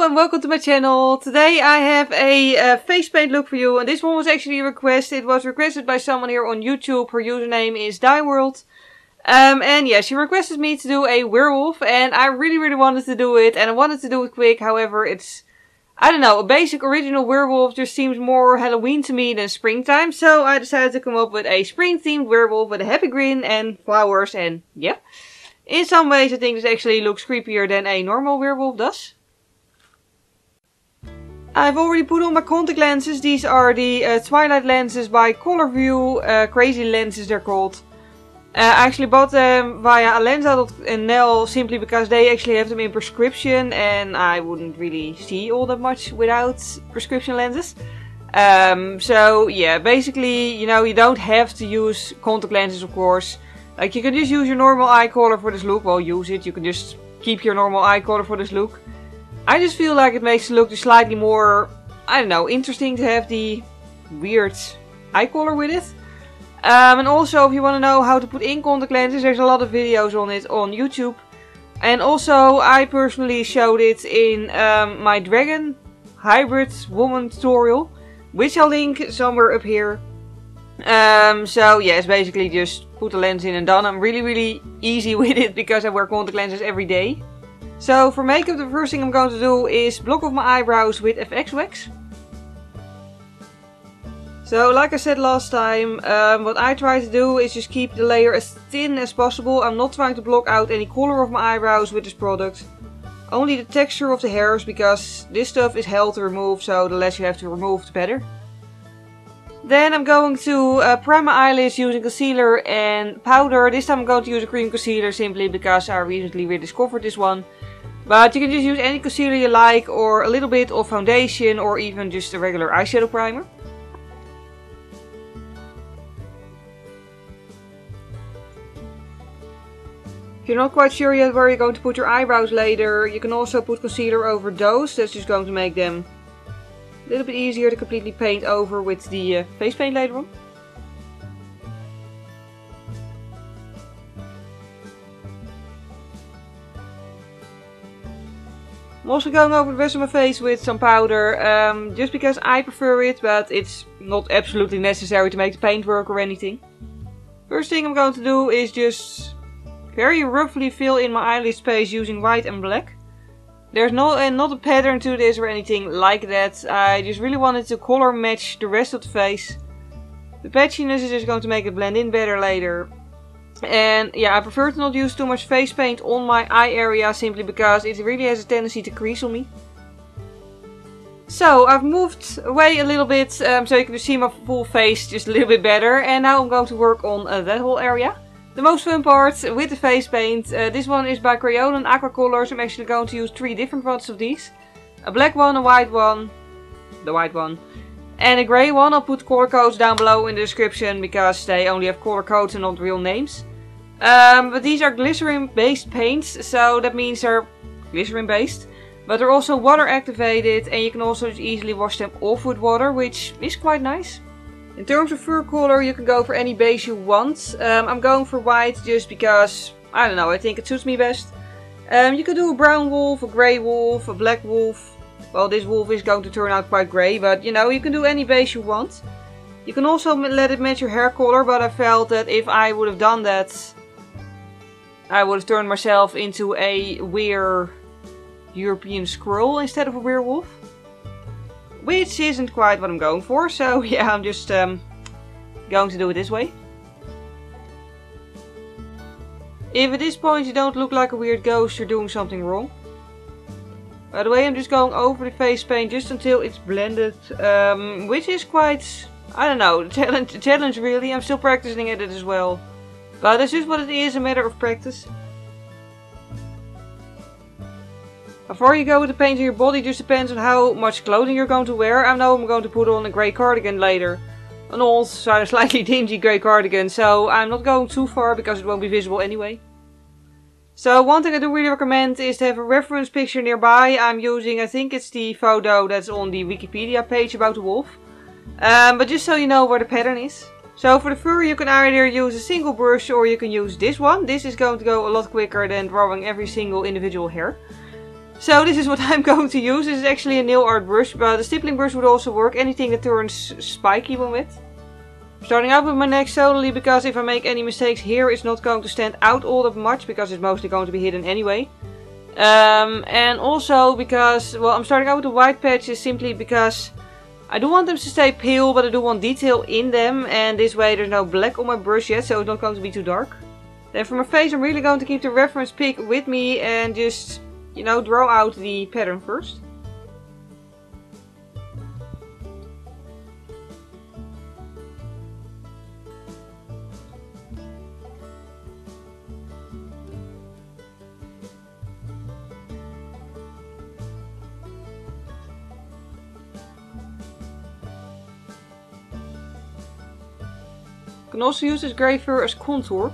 and welcome to my channel. Today I have a face paint look for you, and this one was actually a request. It was requested by someone here on YouTube. Her username is Dieworld. And yeah, she requested me to do a werewolf, and I really wanted to do it, and I wanted to do it quick. However, it's, I don't know, a basic original werewolf just seems more Halloween to me than springtime, so I decided to come up with a spring themed werewolf with a happy grin and flowers, and yeah. In some ways I think this actually looks creepier than a normal werewolf does. I've already put on my contact lenses. These are the Twilight lenses by Colorview, crazy lenses they're called. I actually bought them via Alenza.nl simply because they actually have them in prescription and I wouldn't really see all that much without prescription lenses. So yeah, basically, you know, you don't have to use contact lenses, of course. Like, you can just use your normal eye color for this look. Well, use it. You can just keep your normal eye color for this look. I just feel like it makes the look just slightly more, I don't know, interesting to have the weird eye color with it. And also, if you want to know how to put in contact lenses, there's a lot of videos on it on YouTube. And also, I personally showed it in my Dragon Hybrid Woman tutorial, which I'll link somewhere up here. So yeah, it's basically just put the lens in and done. I'm really easy with it because I wear contact lenses every day. So for makeup, the first thing I'm going to do is block off my eyebrows with FX wax. So like I said last time, what I try to do is just keep the layer as thin as possible. I'm not trying to block out any color of my eyebrows with this product. Only the texture of the hairs, because this stuff is hell to remove, so the less you have to remove the better. Then I'm going to prime my eyelids using concealer and powder. This time I'm going to use a cream concealer simply because I recently rediscovered this one. But you can just use any concealer you like, or a little bit of foundation, or even just a regular eyeshadow primer. If you're not quite sure yet where you're going to put your eyebrows later, you can also put concealer over those. That's just going to make them a little bit easier to completely paint over with the face paint later on. I'm also going over the rest of my face with some powder, just because I prefer it, but it's not absolutely necessary to make the paint work or anything. First thing I'm going to do is just very roughly fill in my eyelid space using white and black. There's not a pattern to this or anything like that. I just really wanted to color match the rest of the face. The patchiness is just going to make it blend in better later. And yeah, I prefer to not use too much face paint on my eye area simply because it really has a tendency to crease on me. So I've moved away a little bit so you can just see my full face just a little bit better. And now I'm going to work on that whole area. The most fun part with the face paint, this one is by Crayola and Aqua Colors. I'm actually going to use 3 different ones of these. A black one, a white one, the white one, and a grey one. I'll put color codes down below in the description because they only have color codes and not real names. But these are glycerin based paints, so that means they're glycerin based. But they're also water activated and you can also just easily wash them off with water, which is quite nice. In terms of fur color, you can go for any base you want. I'm going for white just because, I don't know, I think it suits me best. You can do a brown wolf, a grey wolf, a black wolf. Well, this wolf is going to turn out quite grey, but you know, you can do any base you want. You can also let it match your hair color, but I felt that if I would have done that, I would have turned myself into a weird European squirrel instead of a werewolf. Which isn't quite what I'm going for, so yeah, I'm just going to do it this way. If at this point you don't look like a weird ghost, you're doing something wrong. By the way, I'm just going over the face paint just until it's blended, which is quite, I don't know, a challenge really. I'm still practicing at it as well. But that's just what it is, a matter of practice. Before you go with the paint on your body, just depends on how much clothing you're going to wear. I know I'm going to put on a grey cardigan later. An old, slightly dingy grey cardigan, so I'm not going too far because it won't be visible anyway. So one thing I do really recommend is to have a reference picture nearby. I'm using, I think it's the photo that's on the Wikipedia page about the wolf. But just so you know where the pattern is. So for the fur you can either use a single brush or you can use this one. This is going to go a lot quicker than drawing every single individual hair. So this is what I'm going to use. This is actually a nail art brush, but the stippling brush would also work. Anything that turns spiky one with. Starting out with my neck solely because if I make any mistakes here, it's not going to stand out all that much because it's mostly going to be hidden anyway. And also because, well, I'm starting out with the white patches simply because I do want them to stay pale, but I do want detail in them. And this way there's no black on my brush yet, so it's not going to be too dark. Then for my face, I'm really going to keep the reference pick with me and just, you know, draw out the pattern first. You can also use this grey fur as contour.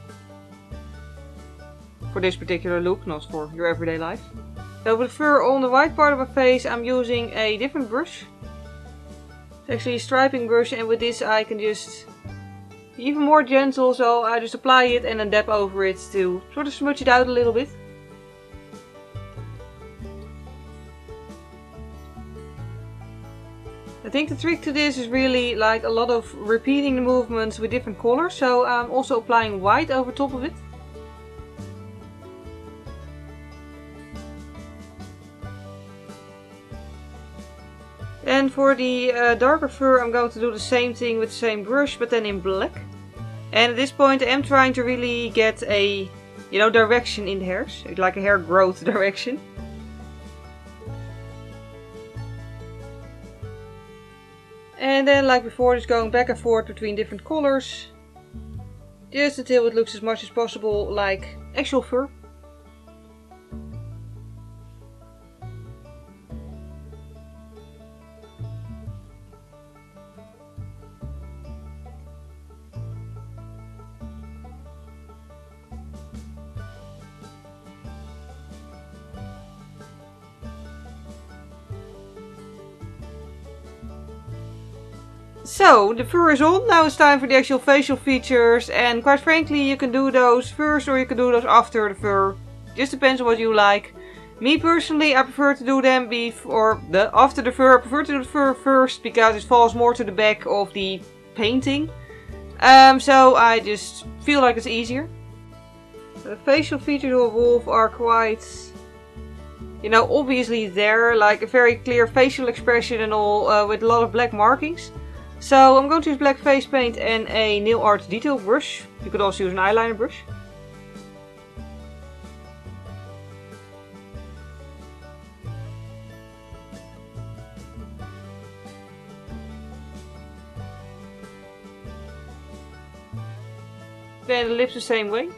For this particular look, not for your everyday life. So with the fur on the white part of my face, I'm using a different brush. It's actually a striping brush, and with this I can just be even more gentle. So I just apply it and then dab over it to sort of smudge it out a little bit. I think the trick to this is really like a lot of repeating the movements with different colors. So I'm also applying white over top of it. And for the darker fur, I'm going to do the same thing with the same brush, but then in black. And at this point I am trying to really get a, you know, direction in the hairs. Like a hair growth direction. And then, like before, just going back and forth between different colors. Just until it looks as much as possible like actual fur. So, the fur is on, now it's time for the actual facial features, and quite frankly you can do those first or you can do those after the fur. Just depends on what you like. Me personally, I prefer to do them after the fur. I prefer to do the fur first because it falls more to the back of the painting. So I just feel like it's easier. The facial features of Wolf are quite, you know, obviously there, like a very clear facial expression and all, with a lot of black markings. So I'm going to use black face paint and a nail art detail brush. You could also use an eyeliner brush. Then the lips the same way.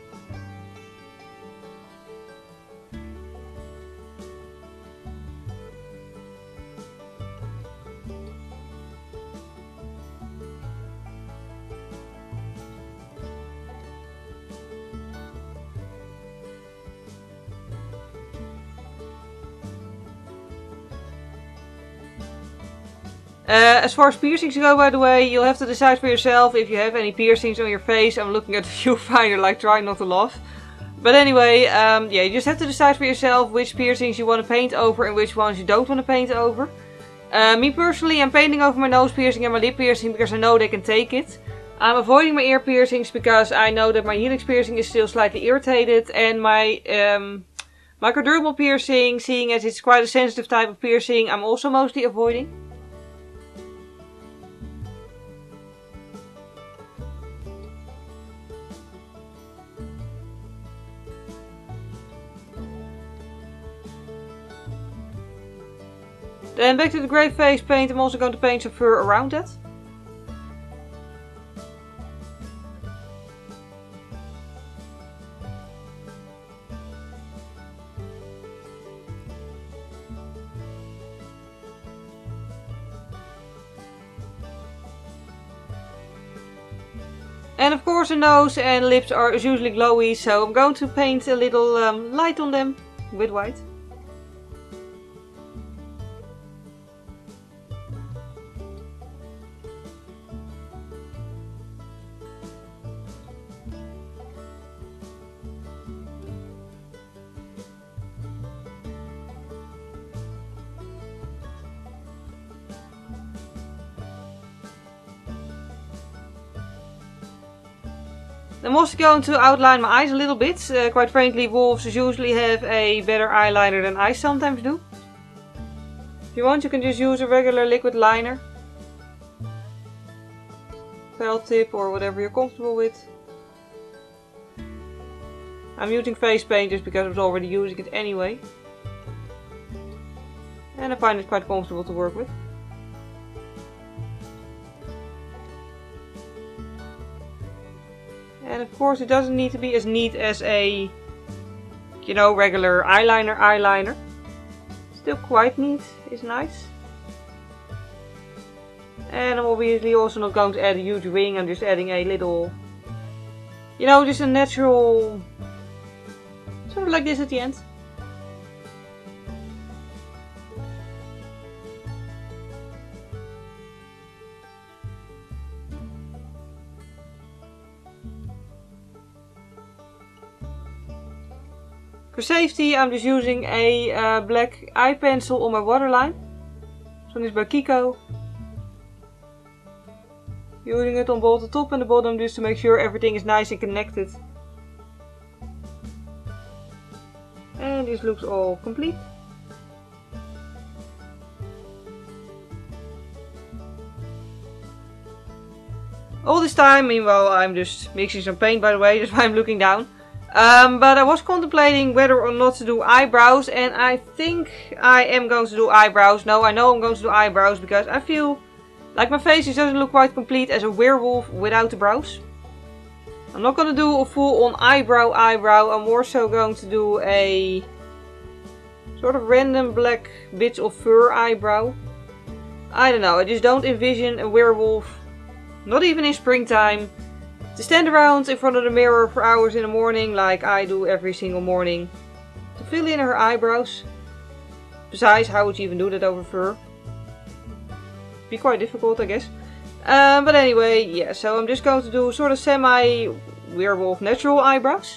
As far as piercings go, by the way, you'll have to decide for yourself if you have any piercings on your face. I'm looking at the viewfinder like trying not to laugh. But anyway, yeah, you just have to decide for yourself which piercings you want to paint over and which ones you don't want to paint over. Me personally, I'm painting over my nose piercing and my lip piercing because I know they can take it. I'm avoiding my ear piercings because I know that my helix piercing is still slightly irritated, and my microdermal piercing, seeing as it's quite a sensitive type of piercing, I'm also mostly avoiding. Then back to the grey face paint, I'm also going to paint some fur around that. And of course the nose and lips are usually glowy, so I'm going to paint a little light on them with white. I'm also going to outline my eyes a little bit. Quite frankly, wolves usually have a better eyeliner than I sometimes do. If you want, you can just use a regular liquid liner. Felt tip or whatever you're comfortable with. I'm using face paint just because I was already using it anyway. And I find it quite comfortable to work with. And of course it doesn't need to be as neat as a, you know, regular eyeliner. Still quite neat, is nice. And I'm obviously also not going to add a huge wing, I'm just adding a little, you know, just a natural, sort of like this at the end. For safety, I'm just using a black eye pencil on my waterline. This one is by Kiko. Using it on both the top and the bottom just to make sure everything is nice and connected. And this looks all complete. All this time, meanwhile, I'm just mixing some paint, by the way, that's why I'm looking down. But I was contemplating whether or not to do eyebrows, and I think I am going to do eyebrows. No, I know I'm going to do eyebrows because I feel like my face just doesn't look quite complete as a werewolf without the brows. I'm not going to do a full on eyebrow. I'm more so going to do a sort of random black bits of fur eyebrow. I don't know, I just don't envision a werewolf, not even in springtime, to stand around in front of the mirror for hours in the morning like I do every single morning to fill in her eyebrows. Besides, how would you even do that over fur? Be quite difficult, I guess. But anyway, yeah, so I'm just going to do sort of semi-werewolf natural eyebrows.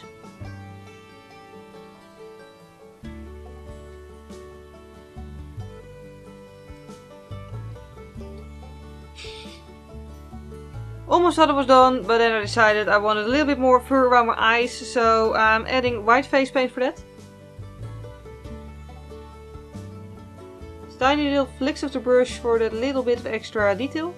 Almost thought it was done, but then I decided I wanted a little bit more fur around my eyes, so I'm adding white face paint for that. Tiny little flicks of the brush for that little bit of extra detail.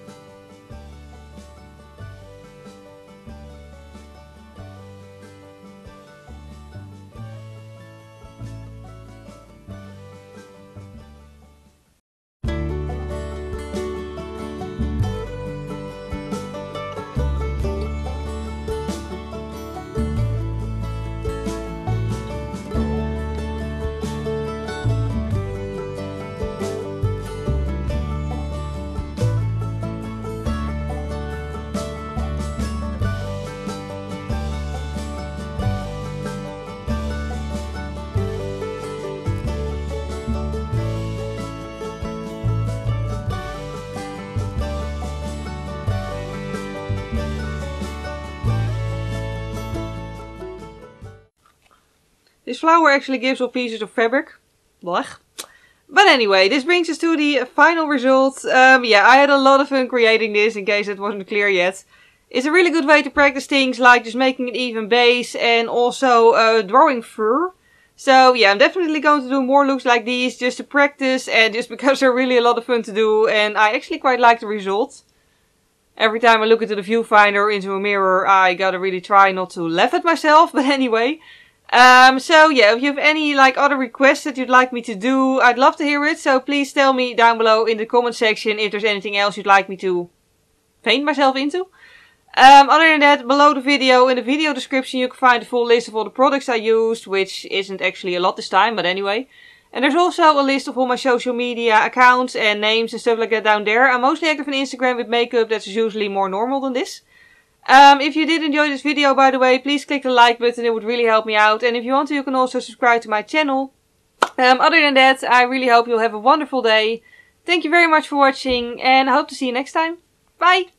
This flower actually gives off pieces of fabric. Blech. But anyway, this brings us to the final result. Yeah, I had a lot of fun creating this, in case it wasn't clear yet. It's a really good way to practice things like just making an even base and also drawing fur. So yeah, I'm definitely going to do more looks like these just to practice and just because they're really a lot of fun to do and I actually quite like the result. Every time I look into the viewfinder or into a mirror, I gotta really try not to laugh at myself, but anyway. So yeah, if you have any other requests that you'd like me to do, I'd love to hear it. So please tell me down below in the comment section if there's anything else you'd like me to paint myself into. Other than that, below the video, in the video description, you can find a full list of all the products I used, which isn't actually a lot this time, but anyway. And there's also a list of all my social media accounts and names and stuff like that down there. I'm mostly active on Instagram with makeup, that's usually more normal than this. If you did enjoy this video, by the way, please click the like button, it would really help me out. And if you want to, you can also subscribe to my channel. Other than that, I really hope you'll have a wonderful day. Thank you very much for watching, and I hope to see you next time. Bye!